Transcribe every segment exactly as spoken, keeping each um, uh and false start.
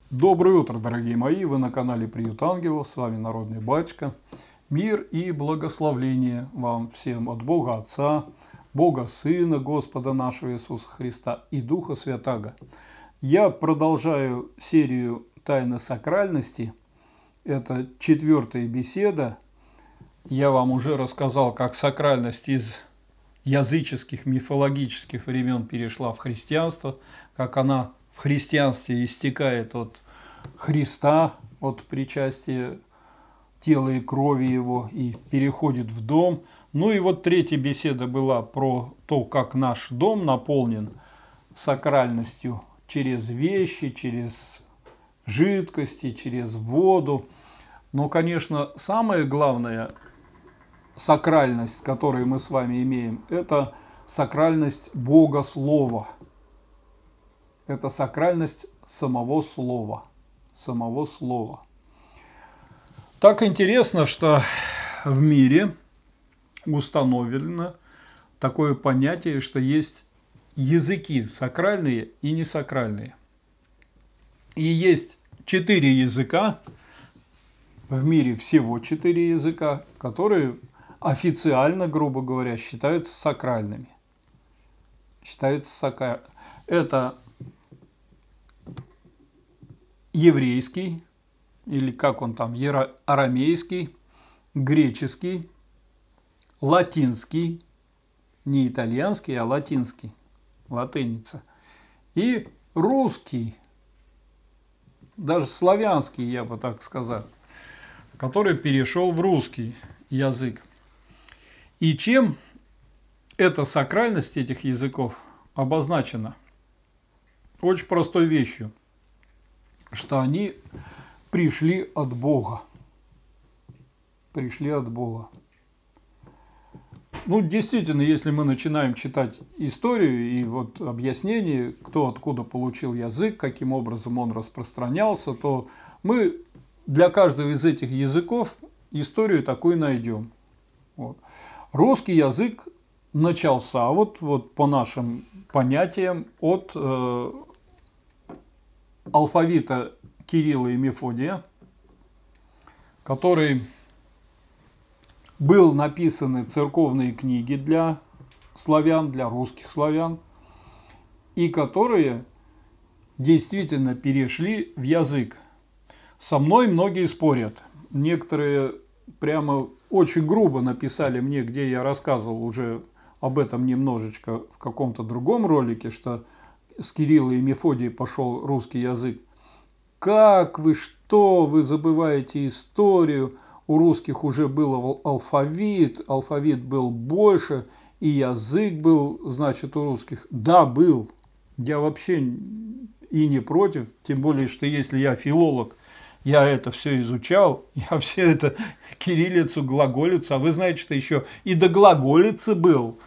Доброе утро, дорогие мои! Вы на канале Приют Ангелов, с вами Народный Батюшка. Мир и благословение вам всем от Бога Отца, Бога Сына, Господа нашего Иисуса Христа и Духа Святаго. Я продолжаю серию «Тайны сакральности». Это четвертая беседа. Я вам уже рассказал, как сакральность из языческих, мифологических времен перешла в христианство, как она в христианстве истекает от Христа, от причастия тела и крови Его и переходит в дом. Ну и вот третья беседа была про то, как наш дом наполнен сакральностью через вещи, через жидкости, через воду. Но, конечно, самое главное сакральность, которую мы с вами имеем, это сакральность Бога Слова. Это сакральность самого Слова. Самого Слова. Так интересно, что в мире установлено такое понятие, что есть языки сакральные и несакральные. И есть четыре языка, в мире всего четыре языка, которые официально, грубо говоря, считаются сакральными. Считаются сакральными. Это еврейский, или как он там, арамейский, греческий, латинский, не итальянский, а латинский, латиница, и русский, даже славянский, я бы так сказал, который перешел в русский язык. И чем эта сакральность этих языков обозначена? Очень простой вещью, что они пришли от Бога. Пришли от Бога. Ну, действительно, если мы начинаем читать историю и вот объяснение, кто откуда получил язык, каким образом он распространялся, то мы для каждого из этих языков историю такую найдем. Вот. Русский язык начался, вот, вот по нашим понятиям, от э, алфавита Кирилла и Мефодия, который был написаны церковные книги для славян, для русских славян, и которые действительно перешли в язык. Со мной многие спорят. Некоторые прямо очень грубо написали мне, где я рассказывал уже об этом немножечко в каком-то другом ролике, что с Кирилла и Мефодия пошел русский язык. Как вы, что вы забываете историю? У русских уже был алфавит, алфавит был больше, и язык был, значит, у русских. Да, был. Я вообще и не против, тем более, что если я филолог, я это все изучал, я все это кириллицу, глаголицу, а вы знаете, что еще и до глаголицы был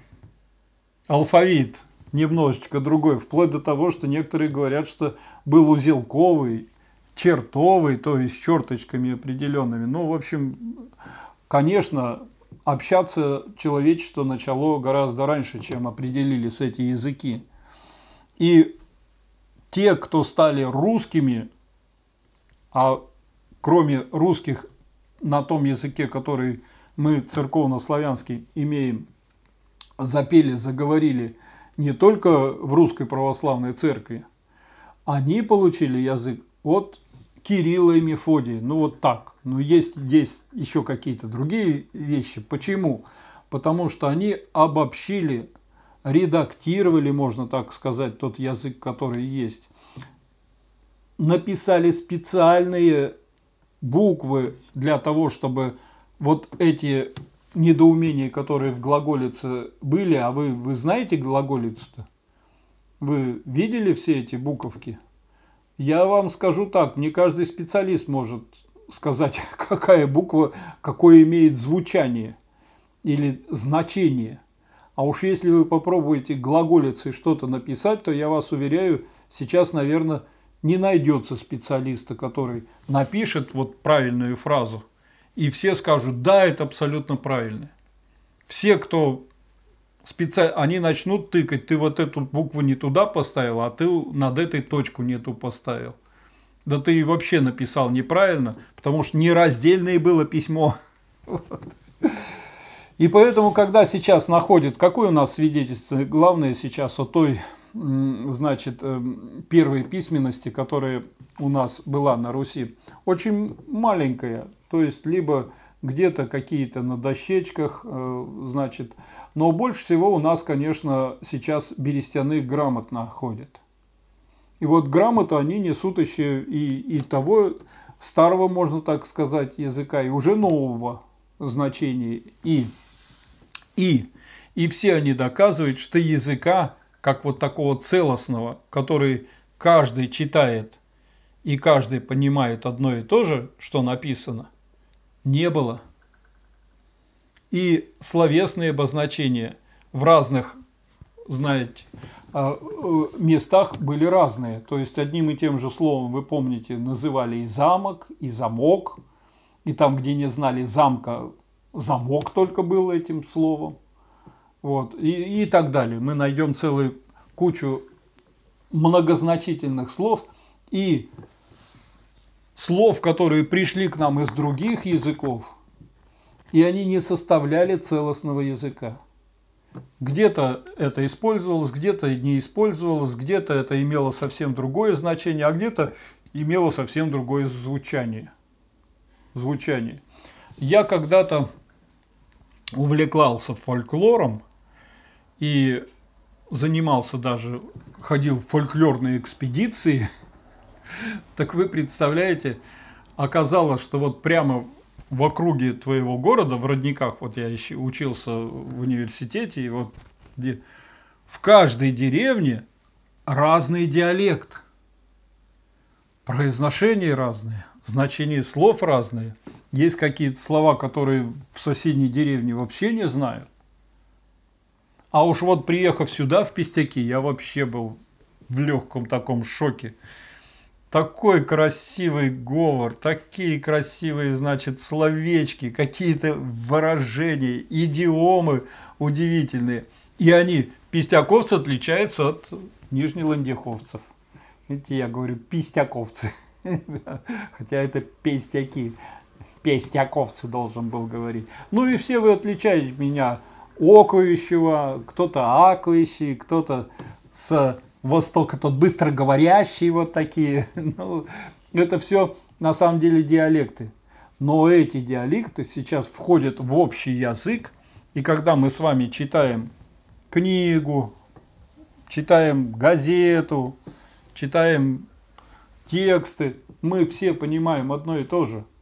алфавит немножечко другой, вплоть до того, что некоторые говорят, что был узелковый, чертовый, то есть черточками определенными. Ну, в общем, конечно, общаться человечество начало гораздо раньше, чем определились эти языки. И те, кто стали русскими, а кроме русских на том языке, который мы церковно-славянский имеем, запели, заговорили не только в Русской Православной Церкви, они получили язык от Кирилла и Мефодия. Ну вот так. Но есть здесь еще какие-то другие вещи. Почему? Потому что они обобщили, редактировали, можно так сказать, тот язык, который есть. Написали специальные буквы для того, чтобы вот эти недоумения, которые в глаголице были, а вы, вы знаете глаголицу-то? Вы видели все эти буковки? Я вам скажу так, не каждый специалист может сказать, какая буква, какое имеет звучание или значение. А уж если вы попробуете глаголицей что-то написать, то я вас уверяю, сейчас, наверное, не найдется специалиста, который напишет вот правильную фразу, и все скажут, да, это абсолютно правильно. Все, кто специально, они начнут тыкать, ты вот эту букву не туда поставил, а ты над этой точку не ту поставил. Да ты и вообще написал неправильно, потому что нераздельное было письмо. И поэтому, когда сейчас находят, какое у нас свидетельство, главное сейчас о той, значит, первой письменности, которая у нас была на Руси, очень маленькая, то есть либо где-то какие-то на дощечках, значит, но больше всего у нас, конечно, сейчас берестяных грамот находят. И вот грамоту они несут еще и, и того старого, можно так сказать, языка, и уже нового значения. И, и, и все они доказывают, что языка, как вот такого целостного, который каждый читает и каждый понимает одно и то же, что написано, не было. И словесные обозначения в разных, знаете, местах были разные. То есть одним и тем же словом, вы помните, называли и замок, и замок. И там, где не знали замка, замок только был этим словом. Вот. И, и так далее. Мы найдем целую кучу многозначительных слов. И слов, которые пришли к нам из других языков, и они не составляли целостного языка. Где-то это использовалось, где-то не использовалось, где-то это имело совсем другое значение, а где-то имело совсем другое звучание. звучание. Я когда-то увлекался фольклором и занимался даже, ходил в фольклорные экспедиции. Так вы представляете, оказалось, что вот прямо в округе твоего города, в Родниках, вот я еще учился в университете, и вот где в каждой деревне разный диалект, произношения разные, значения слов разные. Есть какие-то слова, которые в соседней деревне вообще не знают. А уж вот приехав сюда, в Пестяки, я вообще был в легком таком шоке. Такой красивый говор, такие красивые, значит, словечки, какие-то выражения, идиомы удивительные. И они, пестяковцы, отличаются от нижнеландиховцев. Видите, я говорю пестяковцы, хотя это пестяки, пестяковцы должен был говорить. Ну и все вы отличаете меня окающего, кто-то акающий, кто-то с востока, тот быстро говорящий, вот такие. Ну, это все на самом деле диалекты. Но эти диалекты сейчас входят в общий язык. И когда мы с вами читаем книгу, читаем газету, читаем тексты, мы все понимаем одно и то же.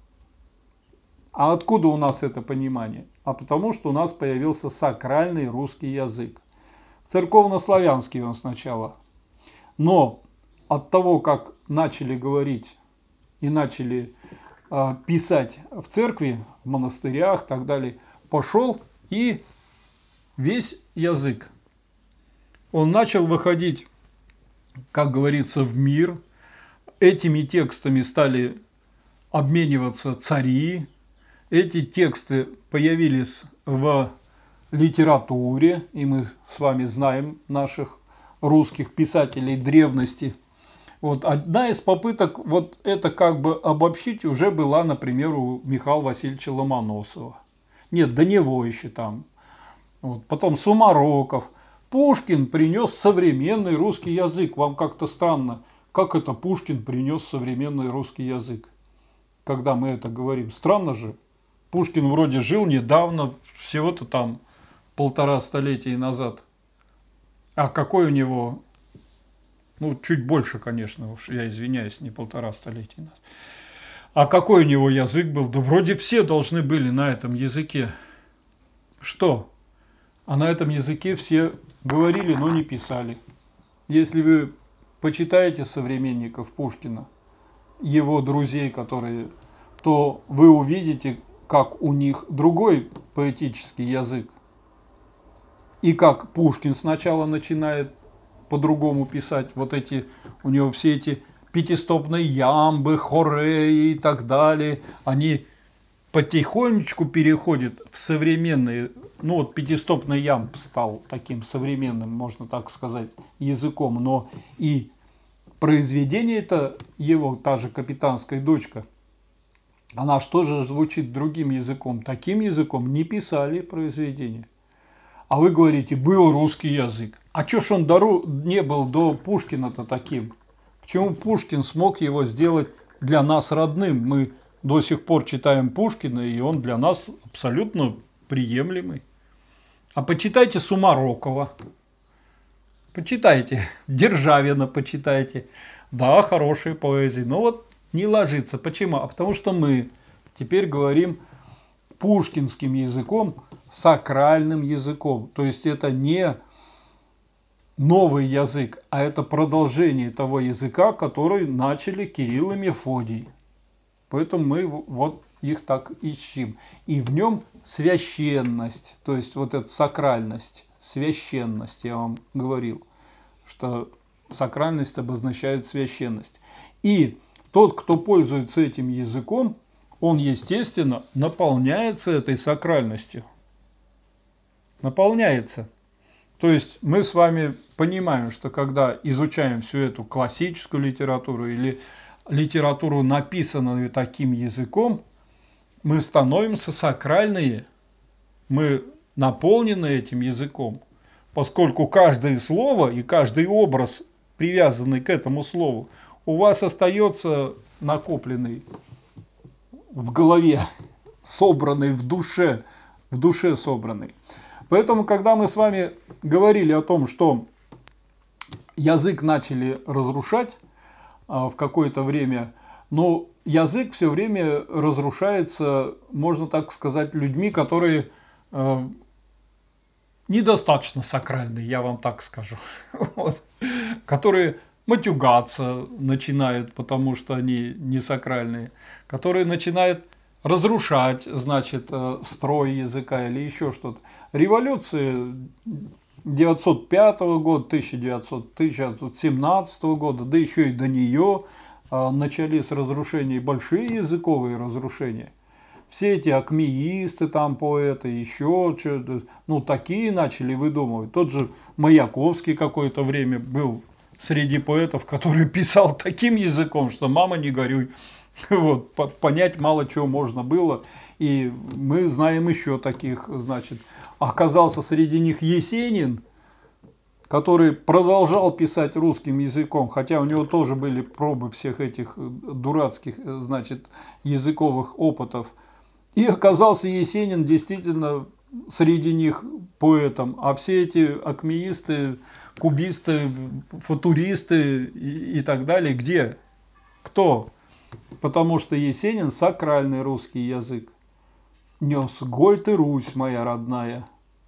А откуда у нас это понимание? А потому что у нас появился сакральный русский язык. Церковнославянский он сначала. Но от того, как начали говорить и начали э, писать в церкви, в монастырях и так далее, пошел и весь язык. Он начал выходить, как говорится, в мир. Этими текстами стали обмениваться цари. Эти тексты появились в литературе, и мы с вами знаем наших русских писателей древности. Вот одна из попыток вот это как бы обобщить уже была, например, у Михаила Васильевича Ломоносова. Нет, до него еще там. Вот. Потом Сумароков. Пушкин принес современный русский язык. Вам как-то странно, как это Пушкин принес современный русский язык? Когда мы это говорим, странно же. Пушкин вроде жил недавно, всего-то там полтора столетия назад. А какой у него, ну, чуть больше, конечно, уж я извиняюсь, не полтора столетия назад. А какой у него язык был? Да вроде все должны были на этом языке. Что? А на этом языке все говорили, но не писали. Если вы почитаете современников Пушкина, его друзей, которые, то вы увидите, как у них другой поэтический язык. И как Пушкин сначала начинает по-другому писать. Вот эти, у него все эти пятистопные ямбы, хореи и так далее. Они потихонечку переходят в современные. Ну вот пятистопный ямб стал таким современным, можно так сказать, языком. Но и произведение это его, та же «Капитанская дочка», она что же звучит другим языком? Таким языком не писали произведения. А вы говорите, был русский язык. А чё ж он до, не был до Пушкина-то таким? Почему Пушкин смог его сделать для нас родным? Мы до сих пор читаем Пушкина, и он для нас абсолютно приемлемый. А почитайте Сумарокова. Почитайте. Державина почитайте. Да, хорошие поэзии. Но вот не ложится. Почему? А потому что мы теперь говорим пушкинским языком, сакральным языком. То есть это не новый язык, а это продолжение того языка, который начали Кирилл и Мефодий. Поэтому мы вот их так ищем. И в нем священность, то есть вот эта сакральность, священность, я вам говорил, что сакральность обозначает священность. И тот, кто пользуется этим языком, он, естественно, наполняется этой сакральностью. Наполняется. То есть мы с вами понимаем, что когда изучаем всю эту классическую литературу или литературу, написанную таким языком, мы становимся сакральные, мы наполнены этим языком, поскольку каждое слово и каждый образ, привязанный к этому слову, у вас остается накопленный в голове, собранный в душе, в душе собранный. Поэтому, когда мы с вами говорили о том, что язык начали разрушать а, в какое-то время, но язык все время разрушается, можно так сказать, людьми, которые а, недостаточно сакральные, я вам так скажу, вот, которые матюгаться начинают, потому что они не сакральные, которые начинают разрушать, значит, строй языка или еще что-то. Революция девятьсот пятого года, тысяча девятьсот семнадцатого года, да еще и до нее начались разрушения, большие языковые разрушения. Все эти акмеисты, там поэты, еще что-то, ну такие начали выдумывать. Тот же Маяковский какое-то время был среди поэтов, который писал таким языком, что мама не горюй. Вот, понять мало чего можно было. И мы знаем еще таких, значит, оказался среди них Есенин, который продолжал писать русским языком, хотя у него тоже были пробы всех этих дурацких, значит, языковых опытов. И оказался Есенин действительно среди них поэтом, а все эти акмеисты, кубисты, футуристы и, и так далее, где? Кто? Потому что Есенин сакральный русский язык. Нес голь ты, Русь моя родная,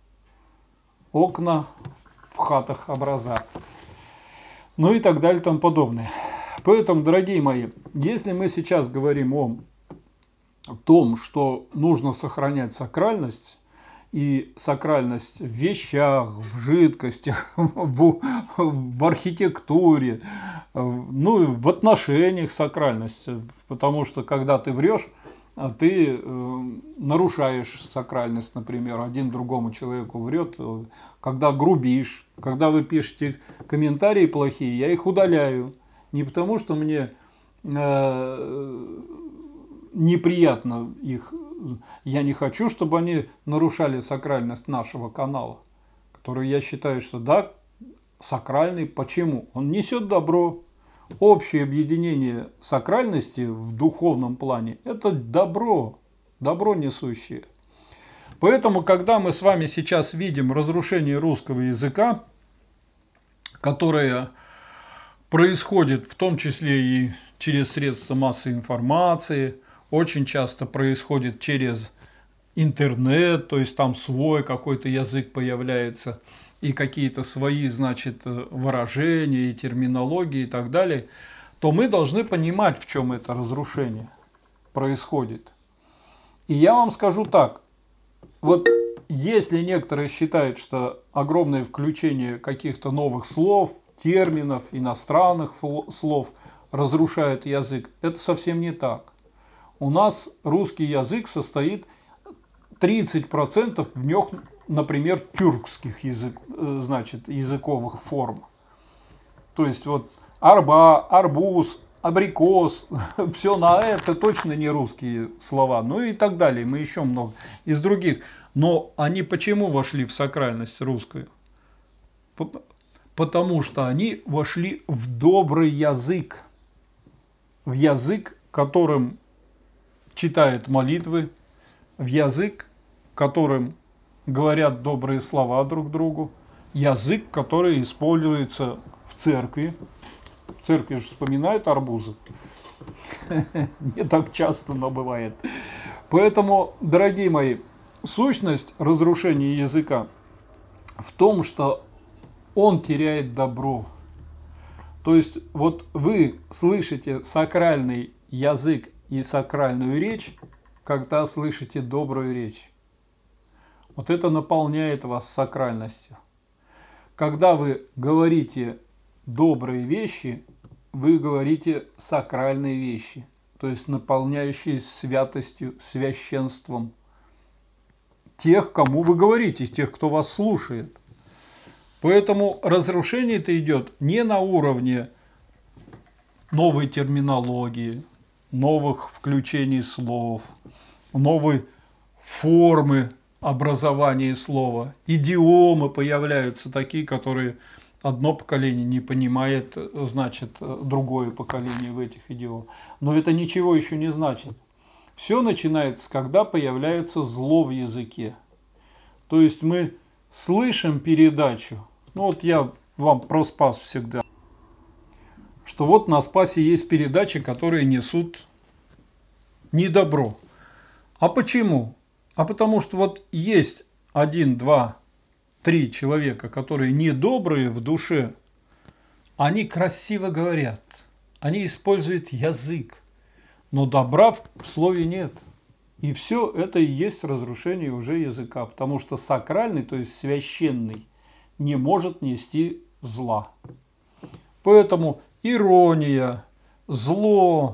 окна в хатах образа. Ну и так далее и тому подобное. Поэтому, дорогие мои, если мы сейчас говорим о том, что нужно сохранять сакральность, и сакральность в вещах, в жидкостях, в, в архитектуре, ну и в отношениях сакральность. Потому что когда ты врешь, ты э, нарушаешь сакральность, например, один другому человеку врет. Когда грубишь, когда вы пишете комментарии плохие, я их удаляю. Не потому что мне э, неприятно их. Я не хочу, чтобы они нарушали сакральность нашего канала, который я считаю, что да, сакральный. Почему? Он несет добро. Общее объединение сакральности в духовном плане – это добро, добро несущее. Поэтому, когда мы с вами сейчас видим разрушение русского языка, которое происходит в том числе и через средства массовой информации, очень часто происходит через интернет, то есть там свой какой-то язык появляется, и какие-то свои, значит, выражения и терминологии и так далее, то мы должны понимать, в чем это разрушение происходит. И я вам скажу так, вот если некоторые считают, что огромное включение каких-то новых слов, терминов, иностранных слов разрушает язык, это совсем не так. У нас русский язык состоит тридцать процентов в нем, например, тюркских язык, значит, языковых форм. То есть вот арба, арбуз, абрикос, все на это точно не русские слова, ну и так далее, мы еще много из других. Но они почему вошли в сакральность русскую? Потому что они вошли в добрый язык, в язык, которым читают молитвы, в язык, которым говорят добрые слова друг другу, язык, который используется в церкви. В церкви же вспоминают арбузы. Не так часто, но бывает. Поэтому, дорогие мои, сущность разрушения языка в том, что он теряет добро. То есть, вот вы слышите сакральный язык и сакральную речь, когда слышите добрую речь. Вот это наполняет вас сакральностью. Когда вы говорите добрые вещи, вы говорите сакральные вещи, то есть наполняющие святостью, священством тех, кому вы говорите, тех, кто вас слушает. Поэтому разрушение-то идет не на уровне новой терминологии, новых включений слов, новой формы образования слова. Идиомы появляются такие, которые одно поколение не понимает, значит, другое поколение в этих идиомах. Но это ничего еще не значит. Все начинается, когда появляется зло в языке. То есть мы слышим передачу. Ну вот я вам про Спас всегда. Что вот на Спасе есть передачи, которые несут недобро. А почему? А потому что вот есть один, два, три человека, которые недобрые в душе. Они красиво говорят. Они используют язык. Но добра в слове нет. И все это и есть разрушение уже языка. Потому что сакральный, то есть священный, не может нести зла. Поэтому ирония, зло,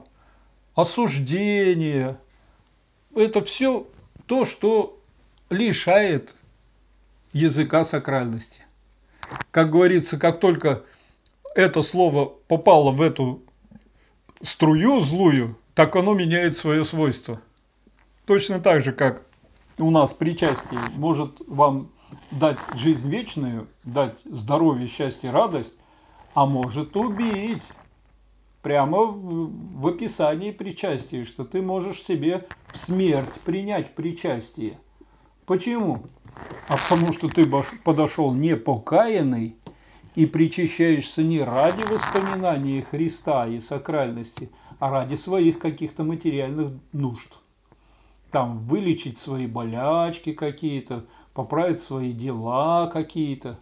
осуждение – это все то, что лишает языка сакральности. Как говорится, как только это слово попало в эту струю злую, так оно меняет свое свойство. Точно так же, как у нас причастие может вам дать жизнь вечную, дать здоровье, счастье, радость, а может убить. Прямо в, в описании причастия, что ты можешь себе в смерть принять причастие. Почему? А потому что ты подошел непокаянный и причащаешься не ради воспоминания Христа и сакральности, а ради своих каких-то материальных нужд. Там вылечить свои болячки какие-то, поправить свои дела какие-то.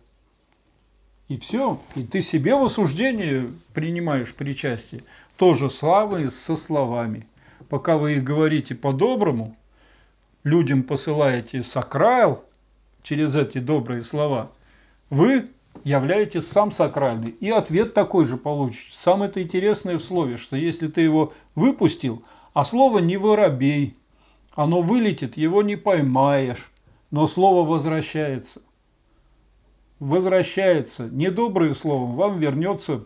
И все. И ты себе в осуждение принимаешь причастие. То же самое со словами. Пока вы их говорите по-доброму, людям посылаете сакрал через эти добрые слова, вы являетесь сам сакральный. И ответ такой же получите. Самое-то интересное в слове, что если ты его выпустил, а слово не воробей, оно вылетит, его не поймаешь, но слово возвращается. Возвращается. Недоброе слово вам вернется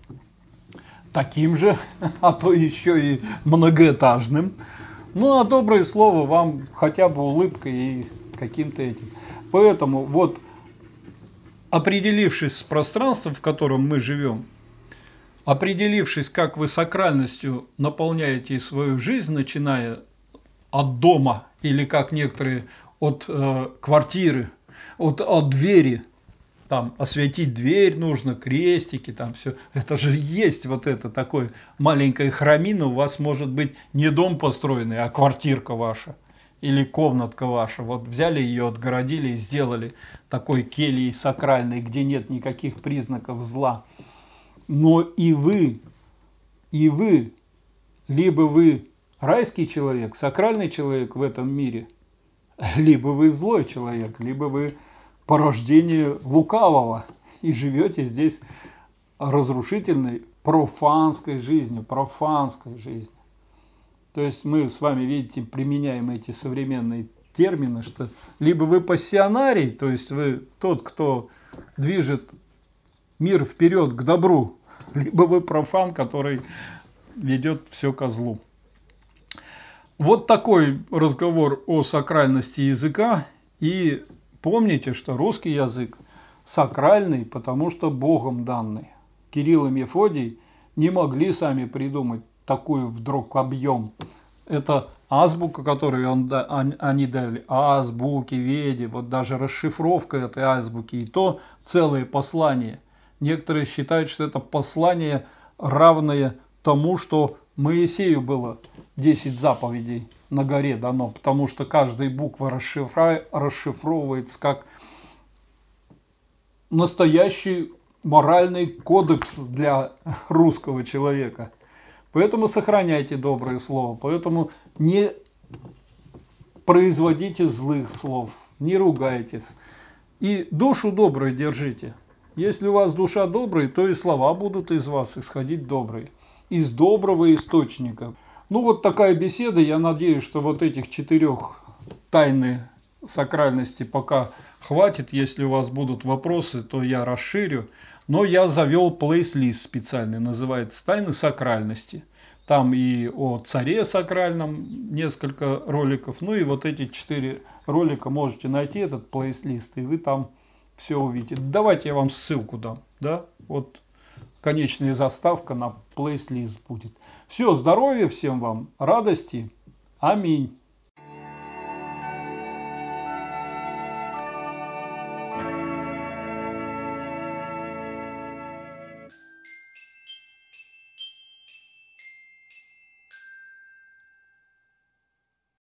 таким же, а то еще и многоэтажным. Ну, а доброе слово вам хотя бы улыбкой и каким-то этим. Поэтому вот, определившись с пространством, в котором мы живем, определившись, как вы сакральностью наполняете свою жизнь, начиная от дома, или как некоторые от э, квартиры, от, от двери, там осветить дверь нужно, крестики, там все. Это же есть вот это такое маленькое храмино, у вас может быть не дом построенный, а квартирка ваша или комнатка ваша. Вот взяли ее, отгородили и сделали такой кельей сакральной, где нет никаких признаков зла. Но и вы, и вы, либо вы райский человек, сакральный человек в этом мире, либо вы злой человек, либо вы порождение лукавого и живете здесь разрушительной профанской жизнью, профанской жизнью. То есть мы с вами, видите, применяем эти современные термины, что либо вы пассионарий, то есть вы тот, кто движет мир вперед к добру, либо вы профан, который ведет все ко злу. Вот такой разговор о сакральности языка. И помните, что русский язык сакральный, потому что Богом данный. Кирилл и Мефодий не могли сами придумать такой вдруг объем. Это азбука, которую он, они дали, азбуки, веди, вот даже расшифровка этой азбуки, и то целое послание. Некоторые считают, что это послание равное тому, что Моисею было десять заповедей на горе дано, потому что каждая буква расшифра... расшифровывается как настоящий моральный кодекс для русского человека. Поэтому сохраняйте добрые слова, поэтому не производите злых слов, не ругайтесь. И душу добрую держите. Если у вас душа добрая, то и слова будут из вас исходить добрые. Из доброго источника. Ну вот такая беседа. Я надеюсь, что вот этих четырех тайны сакральности пока хватит. Если у вас будут вопросы, то я расширю. Но я завел плейс-лист специальный, называется «Тайны сакральности». Там и о царе сакральном несколько роликов. Ну и вот эти четыре ролика можете найти, этот плейс-лист, и вы там все увидите. Давайте я вам ссылку дам. Да? Вот конечная заставка на плейс-лист будет. Все, здоровья всем вам, радости. Аминь.